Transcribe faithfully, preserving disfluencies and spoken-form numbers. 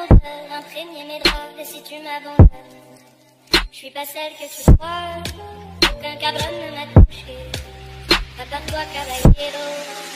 imprégner mes draps. Et si tu m'abandonnes, je suis pas celle que tu crois. Aucun cabron ne m'a touché, à part toi, caballero.